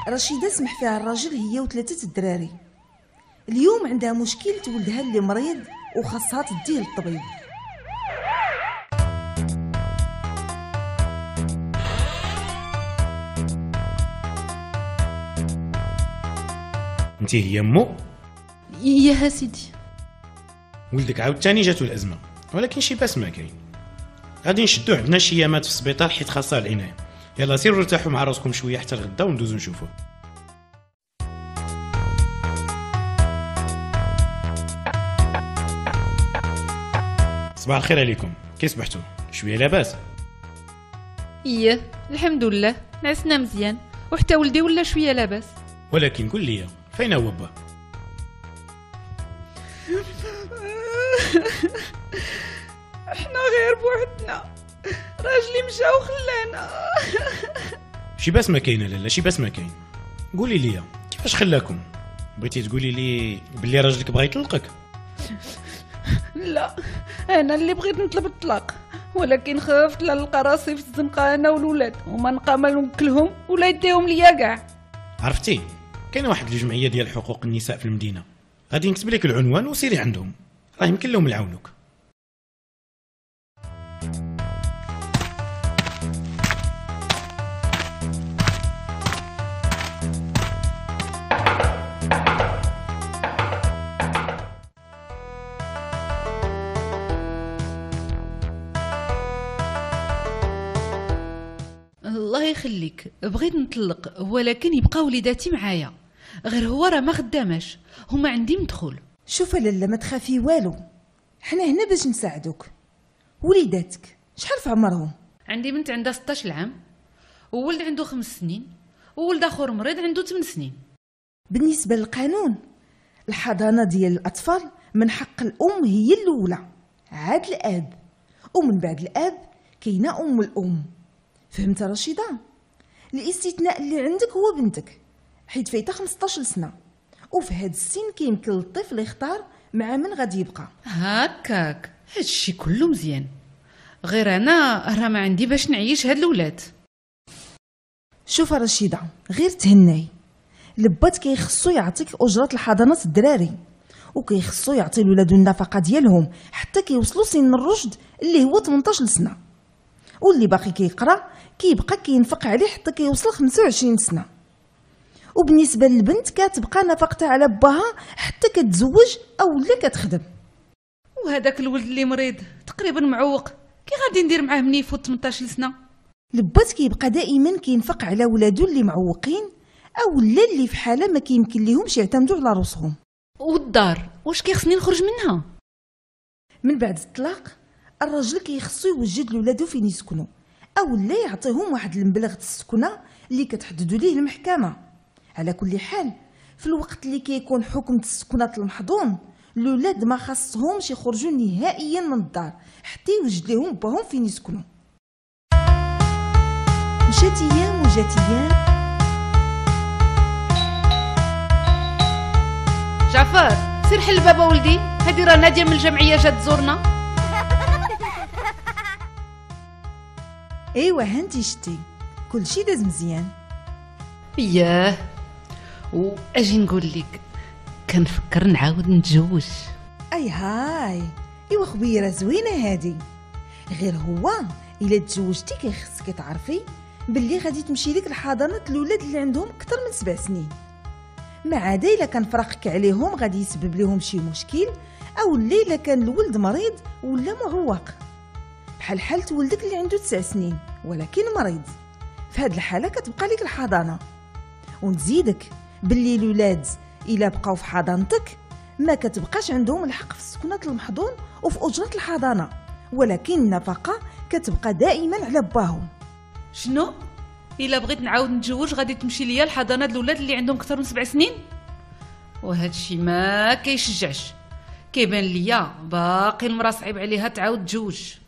رشيدة سمح فيها الراجل هي وثلاثة الدراري. اليوم عندها مشكل ولدها اللي مريض وخاصها تديه للطبيب. انت هي امو؟ يا سيدي. ولدك عاوتاني جاتو الازمه، ولكن شي باس ما كاين. غادي نشدو عندنا شي يامات في السبيطار حيت خاصها العنايه. يلا سيروا ارتاحوا مع راسكم شويه حتى الغدا وندوزو نشوفوه. صباح الخير عليكم، كي صبحتوا؟ شويه لاباس؟ الحمد لله، نعسنا مزيان وحتى ولدي ولا شويه لاباس. ولكن قول لي فين هو با؟ احنا غير بوحدنا، راجلي مشى وخلانا. شي باس ما كاين لالا، شي باس ما كاين. قولي لي كيفاش خلاكم؟ بغيتي تقولي لي بلي راجلك بغا يطلقك؟ لا، انا اللي بغيت نطلب الطلاق، ولكن خفت لا نلقى راسي في الزنقه انا والولاد وما نلقى ما نوكلهم ولا يديهم ليا كاع. عرفتي كاين واحد الجمعيه ديال حقوق النساء في المدينه، غادي نكتب لك العنوان وسيري عندهم، راه يمكن لهم يعاونوك. الله يخليك، بغيت نطلق ولكن يبقى وليداتي معايا، غير هو راه ما خداماش، هما عندي مدخول. شوف لالا ما تخافي والو، حنا هنا باش نساعدوك. وليداتك شحال في عمرهم؟ عندي بنت عندها 16 عام، وولد عنده 5 سنين، وولد اخر مريض عنده 8 سنين. بالنسبه للقانون الحضانه ديال الاطفال من حق الام هي الاولى، عاد الاب، ومن بعد الاب كاينه ام الام. فهمت رشيدة؟ الاستثناء اللي عندك هو بنتك حيت فايته 15 سنه، وفي هاد السن كيمكن للطفل يختار مع من غادي يبقى. هكاك هادشي كله مزيان، غير انا راه ما عندي باش نعيش هاد الولاد. شوف رشيدة غير تهناي، لبات كيخصو يعطيك اجره الحضانات الدراري، وكيخصو يعطي الولاد النفقه ديالهم حتى كيوصلوا سن الرشد اللي هو 18 سنه، واللي باقي كيقرا كيبقى كينفق عليه حتى كيوصل 25 سنه. وبالنسبه للبنت كتبقى نفقتها على باها حتى كتزوج او لا كتخدم. وهذاك الولد اللي مريض تقريبا معوق، كي غادي ندير معاه مني يفوت 18 سنه؟ لبات كيبقى دائما كينفق على ولادو اللي معوقين او لا اللي في حاله ما كيمكن ليهمش يعتمدوا على راسهم. والدار واش كيخصني نخرج منها؟ من بعد الطلاق الراجل كيخصو يوجد لولادو فين يسكنوا، او لا يعطيهم واحد المبلغ السكنه اللي كتحددوا ليه المحكمه. على كل حال في الوقت اللي كيكون حكم السكنه المحظون، الولاد ما خاصهمش يخرجوا نهائيا من الدار حتى يوجد لهم باهم فين يسكنوا. مشات ايام وجات ايام. جعفر سير حل بابا ولدي، هادي راه ناديه من الجمعيه جات تزورنا. ايوا هانتي شتي كلشي داز مزيان. واجي نقول لك كنفكر نعاود نتزوج. اي هاي ايوا خبيره زوينه هادي، غير هو الا تزوجتي كيخصك تعرفي باللي غادي تمشي لك الحضانات الاولاد اللي عندهم اكثر من 7 سنين، ما عدا الا كان فراقك عليهم غادي يسبب لهم شي مشكل، او الا كان الولد مريض ولا معوق، بحال حالة ولدك اللي عنده 9 سنين ولكن مريض. في هاد الحاله كتبقى لك الحضانه. ونزيدك باللي الولاد الا بقاو في حضانتك ما كتبقاش عندهم الحق في السكنه المحظون وفي اجره الحضانه، ولكن النفقه كتبقى دائما على باهم. شنو؟ الا بغيت نعاود نتزوج غادي تمشي ليا الحضانه الاولاد اللي عندهم اكثر من 7 سنين؟ وهذا الشيء ما كيشجعش، كيبان ليا باقي المراه صعيب عليها تعاود تزوج.